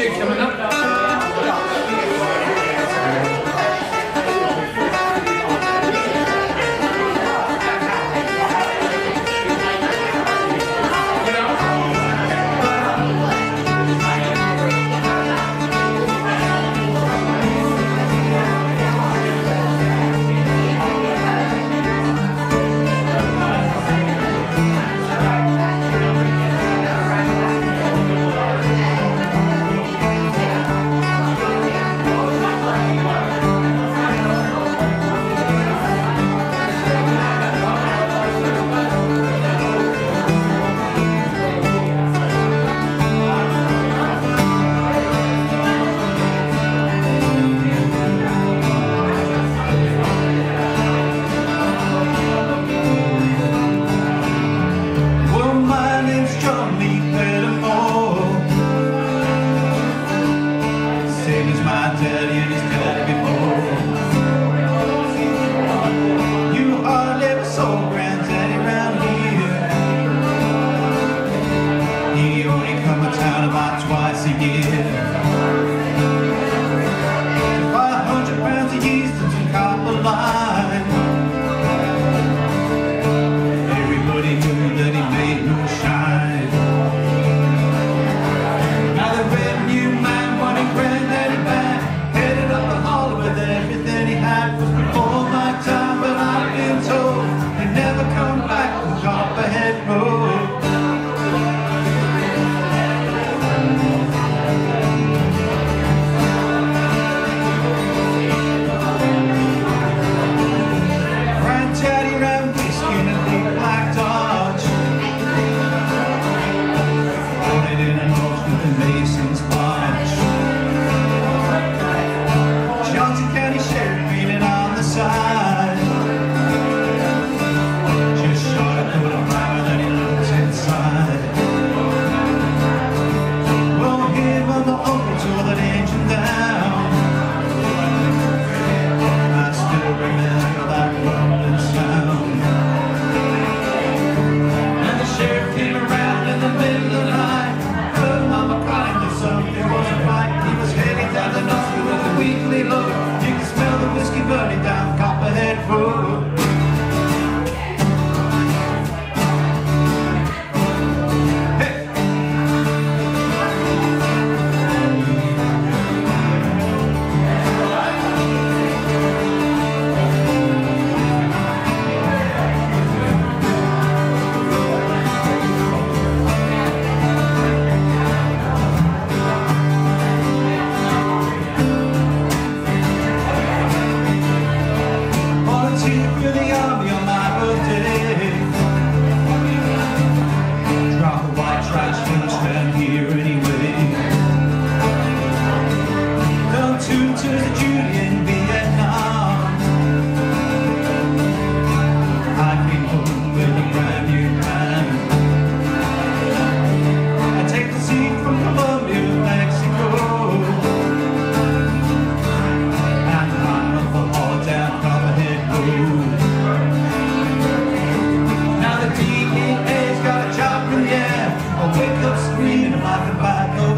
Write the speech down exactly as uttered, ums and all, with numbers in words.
Bushey coming up. Twice a year, five hundred pounds of yeast and some copper line. Everybody knew that he made moonshine. Now the revenue man wanted granddaddy back, headed up the hall with everything he had. Was before my time, but I've been told he never come back from Copperhead Road. Burning down Copperhead Road. For the army on my birthday, drop the white trash finish down here anyway. Done two tours of duty in Vietnam. I came home with a brand new plan. I take the seat from Colombia to Mexico, and I'm up the hall down Copperhead Road. Now the D E A's got a job, yeah. I'll wake up screaming like a bad